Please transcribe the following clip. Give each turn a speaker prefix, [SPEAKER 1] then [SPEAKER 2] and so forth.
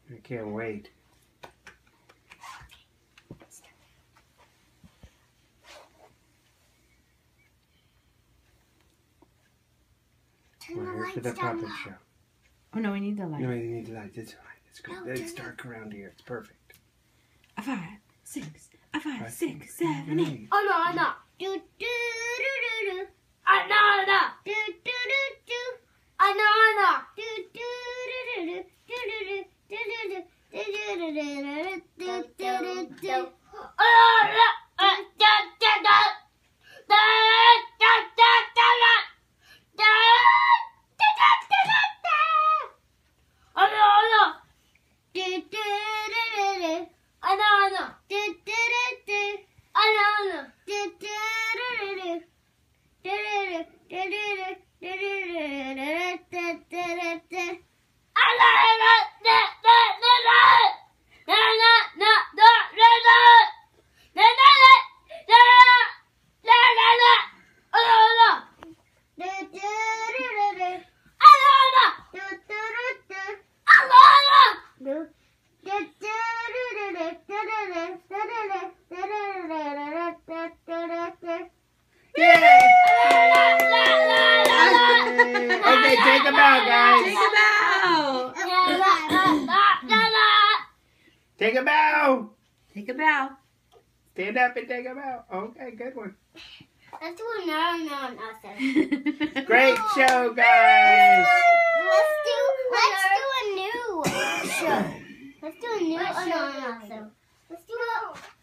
[SPEAKER 1] I can't wait. We're here for the puppet show.
[SPEAKER 2] Oh no, we need the light.
[SPEAKER 1] No, you need the light. It's fine. It's good. It's dark around here. It's perfect.
[SPEAKER 2] A 5, 6, a 5, 6, 7, 8.
[SPEAKER 3] Oh no, no. Do do do do do. Oh no, no. Do do do do. Oh no, no. Do do do do do. Do do do do do do do do do do. Oh no, no. Da da da. Da da da da da. Da da da da da. Oh no, no. Do do do do do. Oh no, no. Do do do do. Oh no, no. Do do do do. Do do do do do do do do do do. Oh no, no, no, no, no, no. No, no, no, no, no, no. No, no, no, no, no, no, no. Oh no, no. Do do do do do. Oh no, no. Do do do do. Oh no, no. Do do do do do do do.
[SPEAKER 1] Yay! Okay, take them out, guys.
[SPEAKER 2] Take a bow.
[SPEAKER 1] Take a bow.
[SPEAKER 2] Take a bow.
[SPEAKER 1] Stand up and take a bow. Okay, good one.
[SPEAKER 3] Let's do another.
[SPEAKER 1] Great show, guys.
[SPEAKER 3] Let's do a new show. Let's do a new another. Let's do